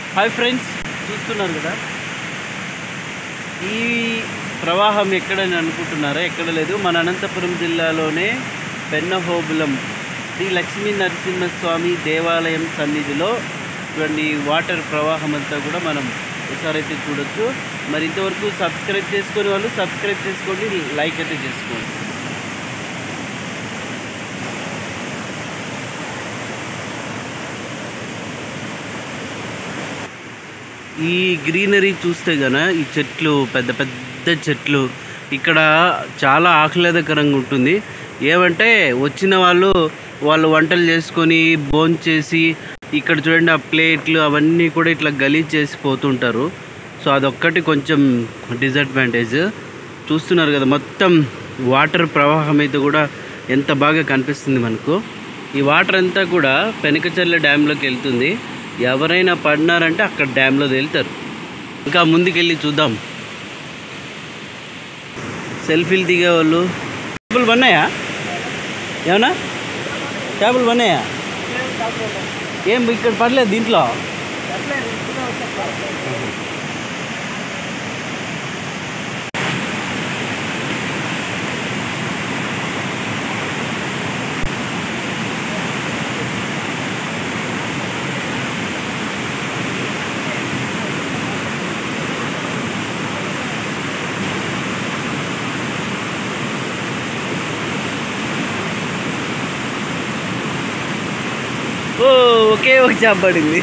Hi friends, చూస్తున్నారు కదా ఈ ప్రవాహం ఎక్కడని అనుకుంటున్నారా? ఎక్కడ లేదు, మన అనంతపురం జిల్లాలోనే పెన్నహోబిలం శ్రీ లక్ష్మీ నరసింహస్వామి దేవాలయం సన్నిధిలో ఇటువంటి వాటర్ ప్రవాహం అంతా కూడా మనం ఒకసారి అయితే చూడొచ్చు. మరి ఇంతవరకు సబ్స్క్రైబ్ చేసుకునే వాళ్ళు సబ్స్క్రైబ్ చేసుకోండి, లైక్ అయితే చేసుకోండి. ఈ గ్రీనరీ చూస్తే గన ఈ చెట్లు పెద్ద పెద్ద చెట్లు ఇక్కడ చాలా ఆహ్లాదకరంగా ఉంటుంది. ఏమంటే వచ్చిన వాళ్ళు వంటలు చేసుకొని భోంచేసి ఇక్కడ చూడండి ఆ ప్లేట్లు అవన్నీ కూడా ఇట్లా గలీజ్ చేసి పోతుంటారు. సో అదొక్కటి కొంచెం డిసడ్వాంటేజ్. చూస్తున్నారు కదా మొత్తం వాటర్ ప్రవాహం అయితే కూడా ఎంత బాగా కనిపిస్తుంది మనకు. ఈ వాటర్ అంతా కూడా పెనకచర్ల డ్యాంలోకి వెళ్తుంది. ఎవరైనా పడినారంటే అక్కడ డ్యాంలో తేలుతారు. ఇంకా ముందుకెళ్ళి చూద్దాం. సెల్ఫీలు దిగేవాళ్ళు. ట్యాబుల్ పన్నాయా? ఏమన్నా ట్యాబుల్ పన్నాయా? ఏం ఇక్కడ పడలేదు దీంట్లో? ఒకే ఒక చేప పడింది.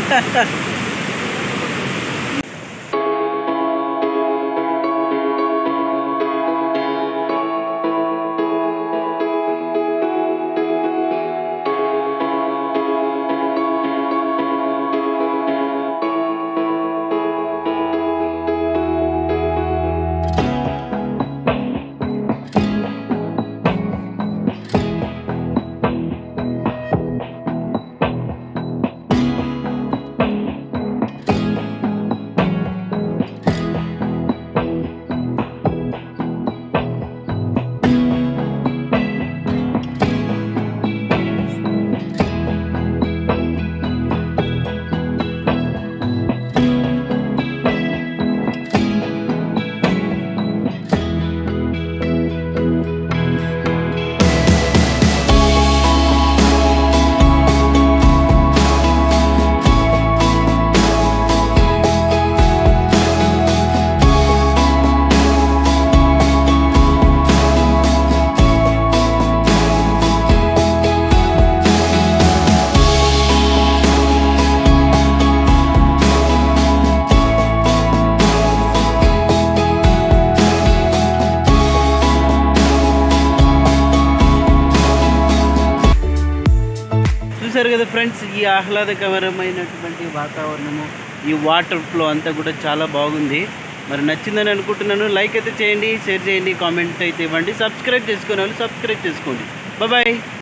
చూసారు కదా ఫ్రెండ్స్, ఈ ఆహ్లాదకరమైనటువంటి వాతావరణము, ఈ వాటర్ ఫ్లో అంతా కూడా చాలా బాగుంది. మరి నచ్చిందని అనుకుంటున్నాను. లైక్ అయితే చేయండి, షేర్ చేయండి, కామెంట్ అయితే ఇవ్వండి. సబ్స్క్రైబ్ చేసుకునే వాళ్ళు సబ్స్క్రైబ్ చేసుకోండి. బాయ్.